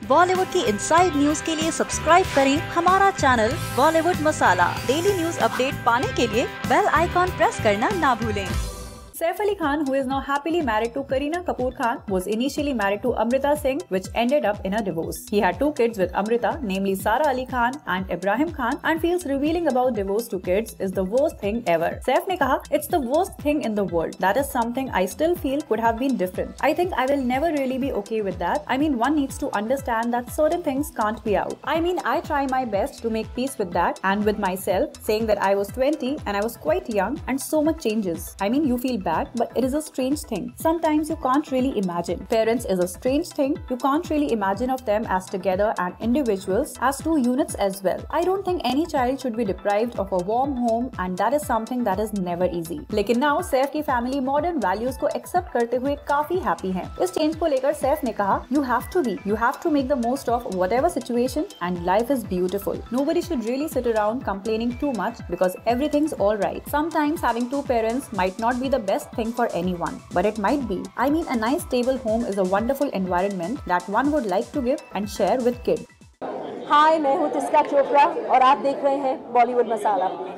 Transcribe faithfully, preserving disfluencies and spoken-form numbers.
बॉलीवुड की inside news के लिए सब्सक्राइब करें हमारा channel Bollywood masala. Daily news update पाने के लिए बेल आइकॉन प्रेस करना ना भूलें। Saif Ali Khan, who is now happily married to Kareena Kapoor Khan, was initially married to Amrita Singh, which ended up in a divorce. He had two kids with Amrita, namely Sara Ali Khan and Ibrahim Khan, and feels revealing about divorce to kids is the worst thing ever. Saif ne kaha, "It's the worst thing in the world. That is something I still feel could have been different. I think I will never really be okay with that. I mean, one needs to understand that certain things can't be out. I mean, I try my best to make peace with that and with myself, saying that I was twenty and I was quite young and so much changes. I mean, you feel bad. But it is a strange thing. Sometimes you can't really imagine. Parents is a strange thing. You can't really imagine of them as together and individuals as two units as well. I don't think any child should be deprived of a warm home, and that is something that is never easy." लेकिन now Saif की family modern values को accept करते हुए काफी happy हैं। इस change को लेकर सैफ ने कहा, "You have to be. You have to make the most of whatever situation, and life is beautiful. Nobody should really sit around complaining too much because everything's all right. Sometimes having two parents might not be the best thing for anyone, but it might be. I mean, a nice stable home is a wonderful environment that one would like to give and share with kids." हाय, मैं हूँ तिस्का चोपड़ा और आप देख रहे हैं बॉलीवुड मसाला।